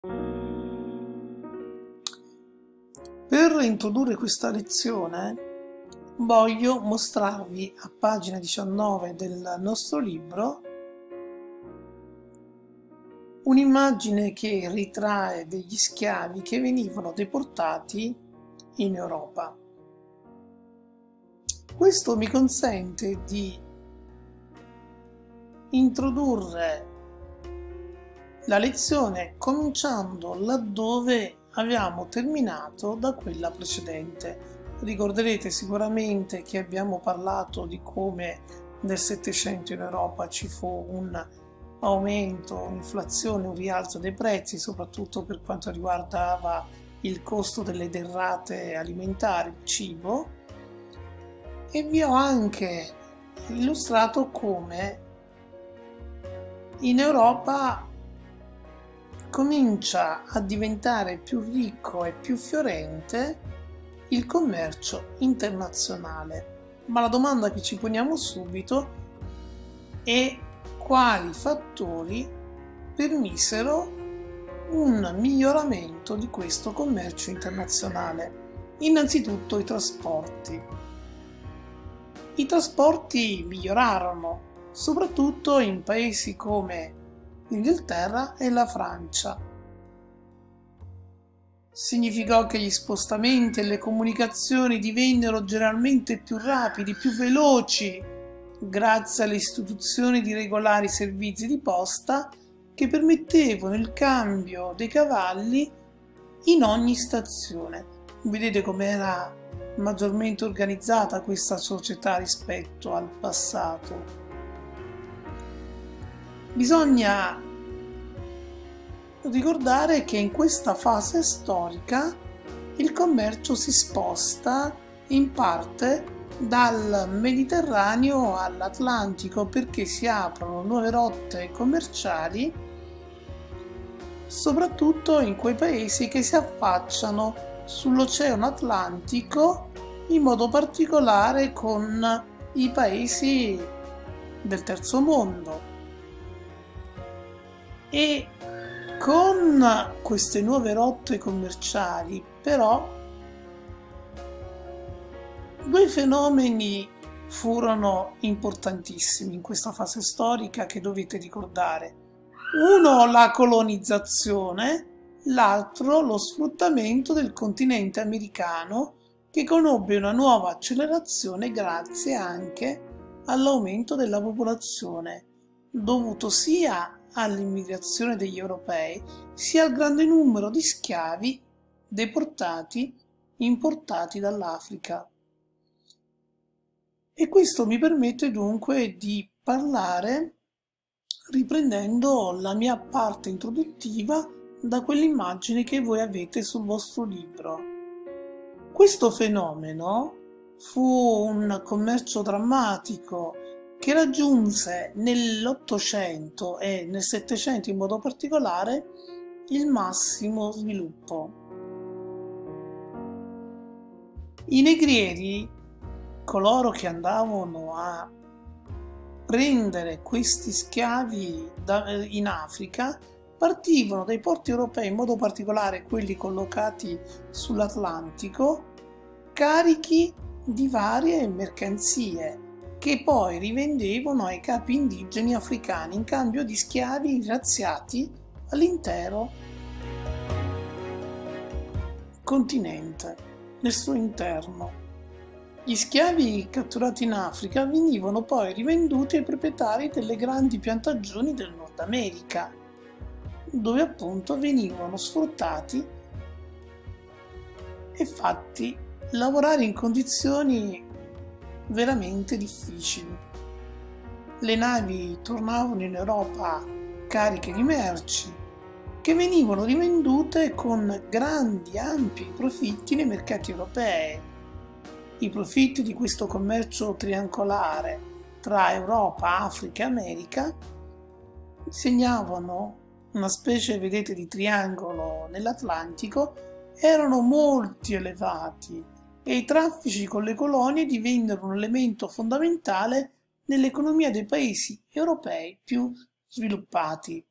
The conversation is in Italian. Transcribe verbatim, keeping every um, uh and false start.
Per introdurre questa lezione voglio mostrarvi a pagina diciannove del nostro libro un'immagine che ritrae degli schiavi che venivano deportati in Europa. Questo mi consente di introdurre la lezione cominciando laddove abbiamo terminato da quella precedente. Ricorderete sicuramente che abbiamo parlato di come nel Settecento in Europa ci fu un aumento, un'inflazione, un rialzo dei prezzi, soprattutto per quanto riguardava il costo delle derrate alimentari, il cibo, e vi ho anche illustrato come in Europa comincia a diventare più ricco e più fiorente il commercio internazionale. Ma la domanda che ci poniamo subito è: quali fattori permisero un miglioramento di questo commercio internazionale? Innanzitutto i trasporti. I trasporti migliorarono, soprattutto in paesi come l'Inghilterra e la Francia. Significò che gli spostamenti e le comunicazioni divennero generalmente più rapidi, più veloci, grazie all'istituzione di regolari servizi di posta che permettevano il cambio dei cavalli in ogni stazione. Vedete com'era maggiormente organizzata questa società rispetto al passato. Bisogna ricordare che in questa fase storica il commercio si sposta in parte dal Mediterraneo all'Atlantico, perché si aprono nuove rotte commerciali, soprattutto in quei paesi che si affacciano sull'Oceano Atlantico, in modo particolare con i paesi del terzo mondo. E con queste nuove rotte commerciali, però, due fenomeni furono importantissimi in questa fase storica che dovete ricordare. Uno, la colonizzazione, l'altro lo sfruttamento del continente americano, che conobbe una nuova accelerazione grazie anche all'aumento della popolazione, dovuto sia all'immigrazione degli europei sia al grande numero di schiavi deportati importati dall'Africa. E questo mi permette dunque di parlare riprendendo la mia parte introduttiva da quell'immagine che voi avete sul vostro libro. Questo fenomeno fu un commercio drammatico che raggiunse nell'Ottocento e nel Settecento in modo particolare il massimo sviluppo. I negrieri, coloro che andavano a prendere questi schiavi in Africa, partivano dai porti europei, in modo particolare quelli collocati sull'Atlantico, carichi di varie mercanzie, che poi rivendevano ai capi indigeni africani in cambio di schiavi razziati all'intero continente, nel suo interno. Gli schiavi catturati in Africa venivano poi rivenduti ai proprietari delle grandi piantagioni del Nord America, dove appunto venivano sfruttati e fatti lavorare in condizioni veramente difficili. Le navi tornavano in Europa cariche di merci che venivano rivendute con grandi, ampi profitti nei mercati europei. I profitti di questo commercio triangolare tra Europa, Africa e America segnavano una specie, vedete, di triangolo nell'Atlantico, erano molto elevati e i traffici con le colonie divennero un elemento fondamentale nell'economia dei paesi europei più sviluppati.